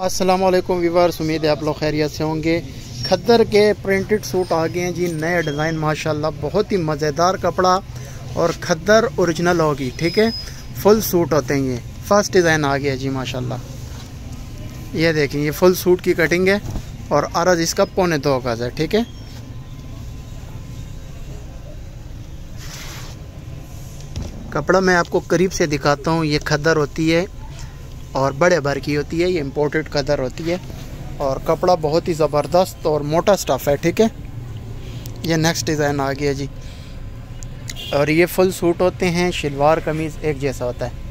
अस्सलाम वालेकुम व्यूअर्स, उम्मीद है आप लोग खैरियत से होंगे। खद्दर के प्रिंटेड सूट आ गए हैं जी, नए डिज़ाइन माशाल्लाह, बहुत ही मज़ेदार कपड़ा और खद्दर ओरिजिनल होगी। ठीक है, फुल सूट होते हैं ये। फर्स्ट डिज़ाइन आ गया जी माशाल्लाह। ये देखें, ये फुल सूट की कटिंग है और अर्ज इसका 2.25 गज है। ठीक है, कपड़ा मैं आपको करीब से दिखाता हूँ। ये खद्दर होती है और बड़े भर की होती है, ये इम्पोर्टेड खद्दर होती है और कपड़ा बहुत ही ज़बरदस्त और मोटा स्टफ़ है। ठीक है, ये नेक्स्ट डिज़ाइन आ गया जी और ये फुल सूट होते हैं, शलवार कमीज़ एक जैसा होता है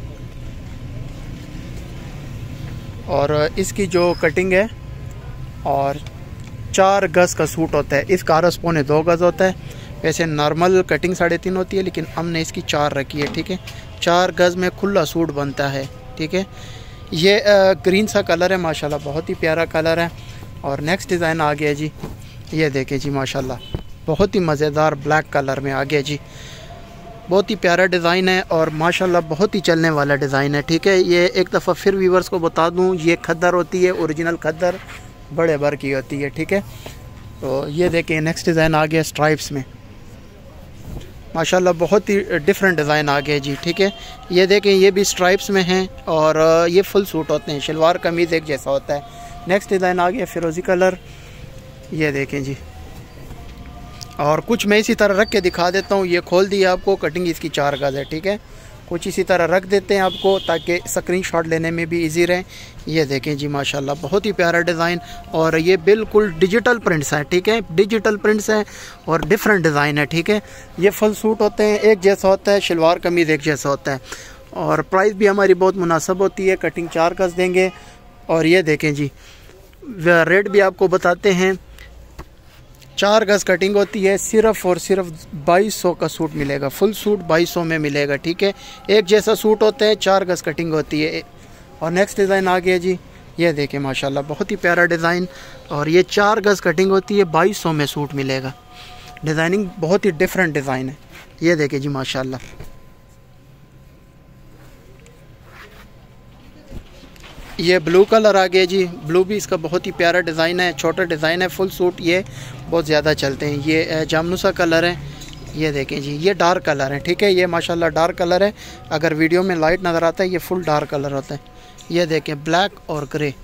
और इसकी जो कटिंग है और 4 गज़ का सूट होता है। इसका अर्ज 2.25 गज़ होता है। वैसे नॉर्मल कटिंग 3.5 होती है, लेकिन हमने इसकी 4 रखी है। ठीक है, 4 गज़ में खुला सूट बनता है। ठीक है, ये ग्रीन सा कलर है माशाल्लाह, बहुत ही प्यारा कलर है। और नेक्स्ट डिज़ाइन आ गया जी, ये देखें जी माशाल्लाह, बहुत ही मज़ेदार ब्लैक कलर में आ गया जी। बहुत ही प्यारा डिज़ाइन है और माशाल्लाह बहुत ही चलने वाला डिज़ाइन है। ठीक है, ये एक दफ़ा फिर व्यूवर्स को बता दूं, ये खद्दर होती है, ओरिजिनल खद्दर बड़े भर की होती है। ठीक है, तो ये देखें नेक्स्ट डिज़ाइन आ गया स्ट्राइप्स में माशाल्लाह, बहुत ही डिफरेंट डिज़ाइन आ गया जी। ठीक है, ये देखें, ये भी स्ट्राइप्स में हैं और ये फुल सूट होते हैं, शलवार कमीज़ एक जैसा होता है। नेक्स्ट डिज़ाइन आ गया फिरोज़ी कलर, ये देखें जी। और कुछ मैं इसी तरह रख के दिखा देता हूँ। ये खोल दिया आपको, कटिंग इसकी 4 गज़ है। ठीक है, कुछ इसी तरह रख देते हैं आपको ताकि स्क्रीनशॉट लेने में भी इजी रहे। ये देखें जी माशाल्लाह, बहुत ही प्यारा डिज़ाइन और ये बिल्कुल डिजिटल प्रिंट्स हैं। ठीक है, डिजिटल प्रिंट्स हैं और डिफरेंट डिज़ाइन है। ठीक है, ये फुल सूट होते हैं, एक जैसा होता है, शलवार कमीज़ एक जैसा होता है और प्राइस भी हमारी बहुत मुनासिब होती है। कटिंग 4 गज़ देंगे और ये देखें जी, रेट भी आपको बताते हैं। 4 गज़ कटिंग होती है, सिर्फ़ और सिर्फ 2200 का सूट मिलेगा। फुल सूट 2200 में मिलेगा। ठीक है, एक जैसा सूट होता है, 4 गज़ कटिंग होती है। और नेक्स्ट डिज़ाइन आ गया जी, ये देखें माशाल्लाह, बहुत ही प्यारा डिज़ाइन और ये 4 गज़ कटिंग होती है, 2200 में सूट मिलेगा। डिज़ाइनिंग बहुत ही डिफरेंट डिज़ाइन है। ये देखें जी माशाल्लाह, ये ब्लू कलर आ गया जी। ब्लू भी इसका बहुत ही प्यारा डिज़ाइन है, छोटा डिज़ाइन है, फुल सूट ये बहुत ज़्यादा चलते हैं। ये जामुन सा कलर है, ये देखें जी, ये डार्क कलर है। ठीक है, ये माशाल्लाह डार्क कलर है, अगर वीडियो में लाइट नज़र आता है ये फुल डार्क कलर होता है। ये देखें ब्लैक और ग्रे,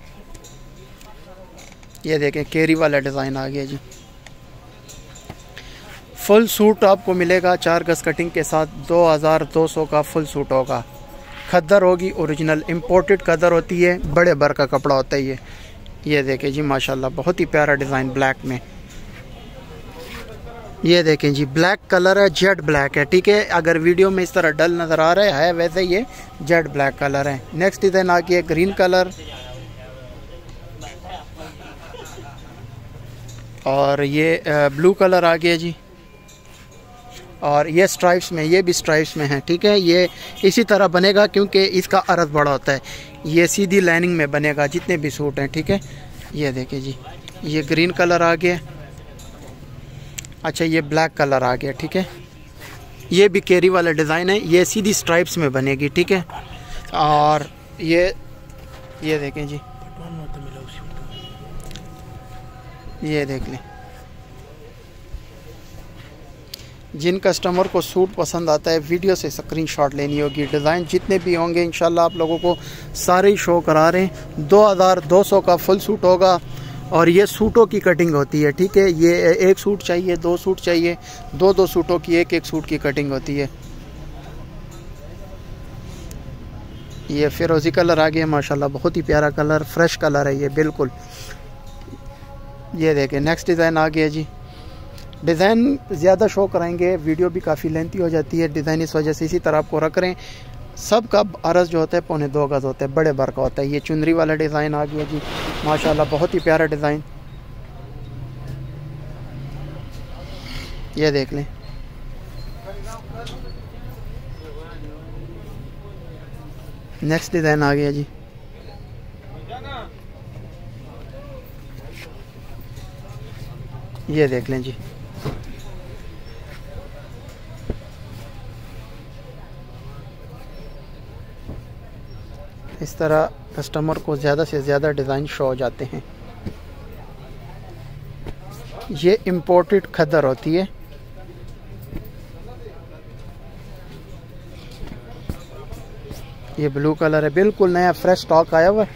ये देखें केरी वाला डिज़ाइन आ गया जी। फुल सूट आपको मिलेगा 4 गज़ कटिंग के साथ, 2200 का फुल सूट होगा। खद्दर होगी, ओरिजिनल इम्पोर्टेड खद्दर होती है, बड़े भर का कपड़ा होता है ये देखें जी माशाल्लाह, बहुत ही प्यारा डिज़ाइन ब्लैक में। ये देखें जी, ब्लैक कलर है, जेड ब्लैक है। ठीक है, अगर वीडियो में इस तरह डल नज़र आ रहा है वैसे ये जेड ब्लैक कलर है। नेक्स्ट डिज़ाइन आ गया ग्रीन कलर और ये ब्लू कलर आ गया जी और ये स्ट्राइप्स में, ये भी स्ट्राइप्स में है। ठीक है, ये इसी तरह बनेगा क्योंकि इसका अर्ज बड़ा होता है। ये सीधी लाइनिंग में बनेगा जितने भी सूट हैं। ठीक है, ये देखें जी, ये ग्रीन कलर आ गया, अच्छा ये ब्लैक कलर आ गया। ठीक है, ये भी केरी वाला डिज़ाइन है, ये सीधी स्ट्राइप्स में बनेगी। ठीक है, और ये देखें जी, ये देख लें। जिन कस्टमर को सूट पसंद आता है वीडियो से स्क्रीनशॉट लेनी होगी। डिज़ाइन जितने भी होंगे इंशाल्लाह आप लोगों को सारे ही शो करा रहे हैं। 2200 का फुल सूट होगा और ये सूटों की कटिंग होती है। ठीक है, ये एक सूट चाहिए, 2 सूट चाहिए, 2 सूटों की एक सूट की कटिंग होती है। ये फिरोज़ी कलर आ गया माशाल्लाह, बहुत ही प्यारा कलर, फ्रेश कलर है ये बिल्कुल। ये देखें नेक्स्ट डिज़ाइन आ गया जी। डिज़ाइन ज़्यादा शो कराएंगे, वीडियो भी काफ़ी लेंथी हो जाती है डिज़ाइन, इस वजह से इसी तरह आपको रख रहे हैं। सब का अर्ज जो होता है 2.25 गज़ होता है, बड़े भर का होता है। ये चुनरी वाला डिज़ाइन आ गया जी माशाल्लाह, बहुत ही प्यारा डिज़ाइन, ये देख लें। नेक्स्ट डिज़ाइन आ गया जी, ये देख लें जी। इस तरह कस्टमर को ज़्यादा से ज़्यादा डिज़ाइन शो हो जाते हैं। ये इम्पोर्टेड खद्दर होती है। ये ब्लू कलर है, बिल्कुल नया फ्रेश स्टॉक आया हुआ है।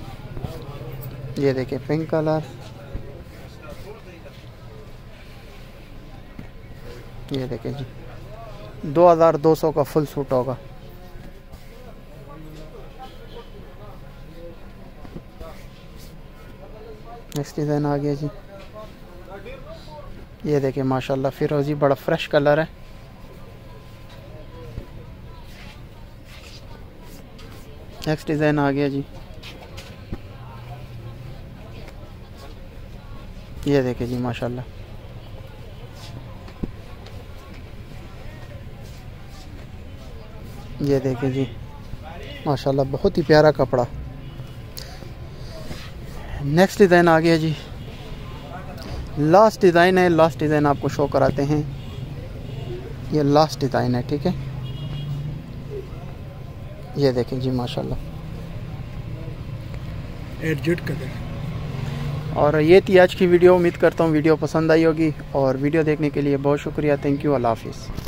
ये देखिए पिंक कलर, ये देखिए जी 2200 का फुल सूट होगा। नेक्स्ट डिज़ाइन आ गया जी। ये देखिए माशाल्लाह फिरोजी, बड़ा फ्रेश कलर है। नेक्स्ट डिज़ाइन आ गया जी। ये देखिए जी माशाल्लाह, ये देखिए जी माशाल्लाह, बहुत ही प्यारा कपड़ा। नेक्स्ट डिज़ाइन आ गया जी। लास्ट डिज़ाइन है, लास्ट डिज़ाइन आपको शो कराते हैं। ये लास्ट डिज़ाइन है, ठीक है। ये देखें जी माशाल्लाह, एडजस्ट कलर। और ये थी आज की वीडियो। उम्मीद करता हूँ वीडियो पसंद आई होगी, और वीडियो देखने के लिए बहुत शुक्रिया। Thank you. अल्लाह हाफिज़।